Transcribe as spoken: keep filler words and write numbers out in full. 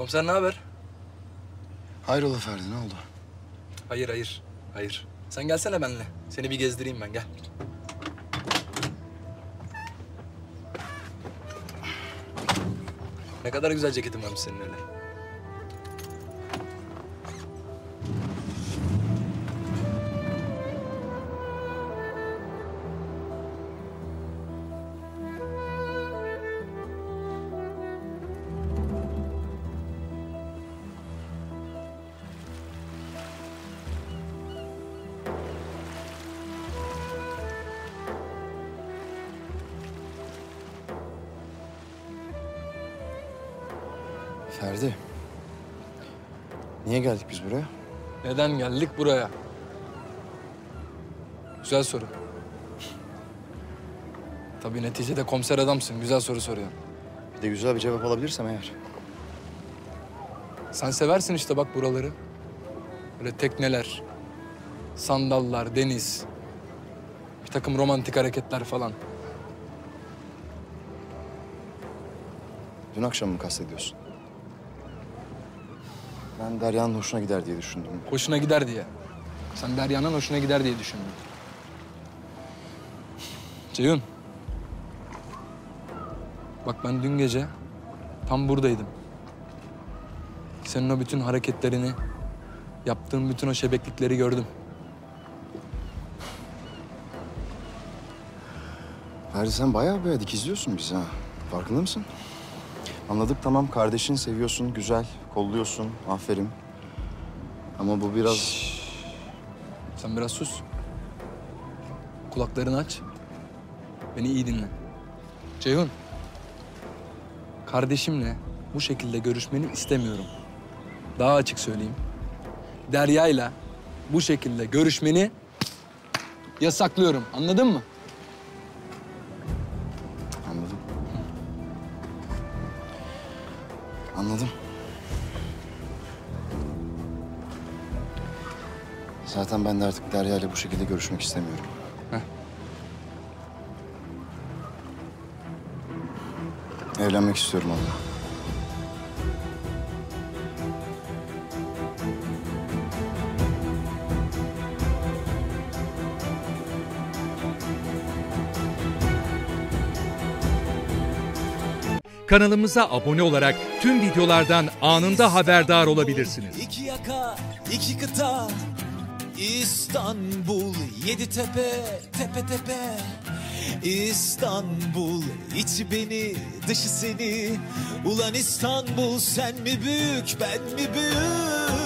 Komiser ne haber? Hayrola Ferdi, ne oldu? Hayır hayır. Hayır. Sen gelsene benimle. Seni bir gezdireyim ben, gel. Ne kadar güzel ceketin varmış senin öyle. Ferdi, niye geldik biz buraya? Neden geldik buraya? Güzel soru. Tabii neticede komiser adamsın. Güzel soru soruyorsun. Bir de güzel bir cevap alabilirsem eğer. Sen seversin işte bak buraları. Böyle tekneler, sandallar, deniz. Bir takım romantik hareketler falan. Dün akşam mı kastediyorsun? Ben Derya'nın hoşuna gider diye düşündüm. Hoşuna gider diye. Sen Derya'nın hoşuna gider diye düşündün. Ceyhun. Bak ben dün gece tam buradaydım. Senin o bütün hareketlerini, yaptığın bütün o şebeklikleri gördüm. Ferdi sen bayağı bayağı dikizliyorsun bizi ha. Farkında mısın? Anladık tamam, kardeşini seviyorsun, güzel, kolluyorsun, aferin. Ama bu biraz... Şşş. Sen biraz sus. Kulaklarını aç. Beni iyi dinle. Ceyhun. Kardeşimle bu şekilde görüşmeni istemiyorum. Daha açık söyleyeyim. Derya'yla bu şekilde görüşmeni yasaklıyorum. Anladın mı? Anladım. Anladım. Zaten ben de artık Derya ile bu şekilde görüşmek istemiyorum. Heh. Evlenmek istiyorum onunla. Kanalımıza abone olarak tüm videolardan anında haberdar olabilirsiniz. İki yaka, iki kıta, İstanbul, yedi tepe, tepe tepe. İstanbul, içi beni, dışı seni. Ulan İstanbul, sen mi büyük, ben mi büyük?